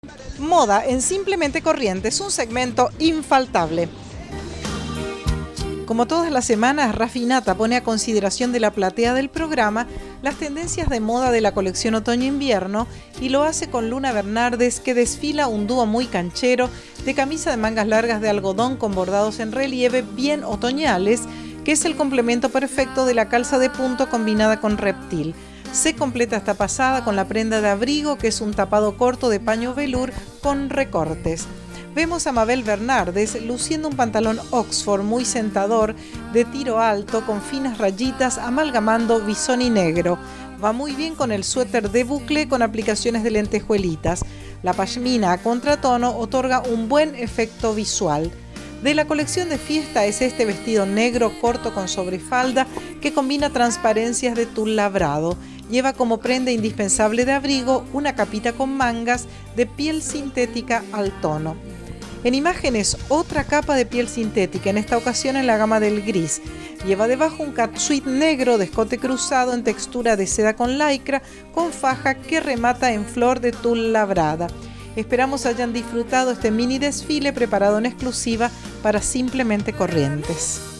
Moda en Simplemente Corrientes, un segmento infaltable. Como todas las semanas, Rafinata pone a consideración de la platea del programa las tendencias de moda de la colección otoño-invierno y lo hace con Luna Bernardes, que desfila un dúo muy canchero de camisa de mangas largas de algodón con bordados en relieve bien otoñales, que es el complemento perfecto de la calza de punto combinada con reptil. Se completa esta pasada con la prenda de abrigo, que es un tapado corto de paño velour con recortes. Vemos a Mabel Bernardes luciendo un pantalón Oxford muy sentador, de tiro alto, con finas rayitas, amalgamando visón y negro. Va muy bien con el suéter de bucle con aplicaciones de lentejuelitas. La pashmina a contratono otorga un buen efecto visual. De la colección de fiesta es este vestido negro corto con sobrefalda que combina transparencias de tul labrado. Lleva como prenda indispensable de abrigo una capita con mangas de piel sintética al tono. En imágenes, otra capa de piel sintética, en esta ocasión en la gama del gris. Lleva debajo un catsuit negro de escote cruzado en textura de seda con lycra, con faja que remata en flor de tul labrada. Esperamos hayan disfrutado este mini desfile preparado en exclusiva para Simplemente Corrientes.